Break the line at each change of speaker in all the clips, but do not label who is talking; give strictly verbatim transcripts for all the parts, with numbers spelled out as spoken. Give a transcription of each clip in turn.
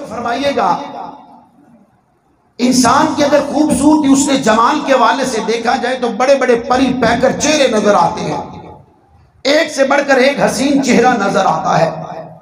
توجہ فرمائیے گا، انسان کی اگر خوبصورتی اس نے جمال کے حوالے سے دیکھا جائے تو بڑے بڑے پری پیکر چہرے نظر آتے ہیں، ایک سے بڑھ کر ایک حسین چہرہ نظر آتا ہے۔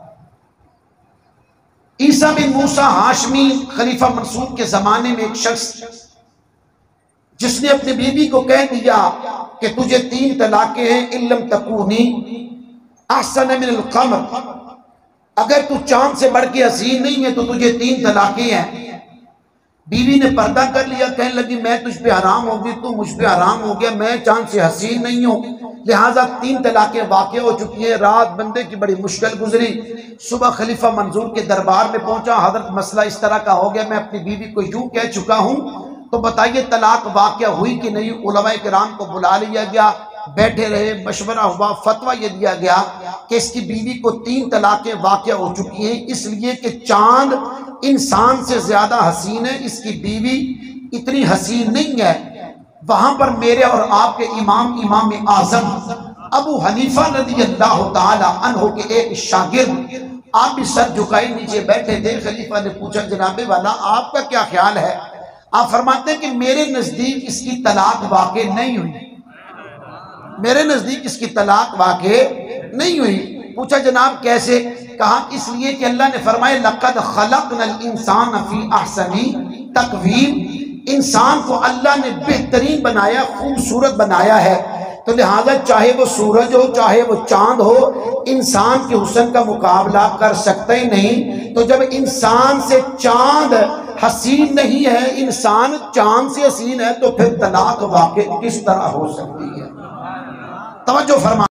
عیسیٰ بن موسیٰ ہاشمی خلیفہ منصور کے زمانے میں ایک شخص جس نے اپنی بیوی کو کہہ دیا کہ تجھے تین طلاقیں ہیں، ان لم تکونی احسن من القمر، اگر تو چاند سے بڑھ کے حسین نہیں ہے تو تجھے تین طلاقیں ہیں۔ بیوی نے پردہ کر لیا، کہنے لگی میں تجھ پہ حرام ہوگی، تو مجھ پہ حرام ہو گیا، میں چاند سے حسین نہیں ہوں، لہٰذا تین طلاقیں واقع ہو چکی ہیں۔ رات بندے کی بڑی مشکل گزری، صبح خلیفہ منظور کے دربار میں پہنچا، حضرت مسئلہ اس طرح کا ہو گیا، میں اپنی بیوی کو یوں کہہ چکا ہوں، تو بتائیے طلاق واقع ہوئی کہ نہیں؟ علماء کرام کو بلا لیا گیا، بیٹھے رہے، مشورہ ہوا، فتویٰ یہ دیا گیا کہ اس کی بیوی کو تین طلاقیں واقع ہو چکی ہیں، اس لیے کہ چاند انسان سے زیادہ حسین ہے، اس کی بیوی اتنی حسین نہیں ہے۔ وہاں پر میرے اور آپ کے امام امام اعظم ابو حنیفہ رضی اللہ تعالی عنہ کے ایک شاگرد، آپ بھی سر جھکائے نیچے بیٹھے تھے، خلیفہ نے پوچھا جناب والا آپ کا کیا خیال ہے؟ آپ فرماتے ہیں کہ میرے نزدیک اس کی طلاق واقع نہیں ہوئی، میرے نزدیک اس کی طلاق واقع نہیں ہوئی۔ پوچھا جناب کیسے؟ کہا اس لیے کہ اللہ نے فرمایا لَقَدْ خَلَقْنَا الْإِنسَانَ فِي أَحْسَنِ تَقْوِيمٍ، انسان کو اللہ نے بہترین بنایا، خوبصورت بنایا ہے، تو لہذا چاہے وہ سورج ہو چاہے وہ چاند ہو، انسان کے حسن کا مقابلہ کر سکتا ہی نہیں۔ تو جب انسان سے چاند حسین نہیں ہے، انسان چاند سے حسین ہے، تو پھر طلاق واقع کس طرح ہو سکتی ہے؟ توجہ فرما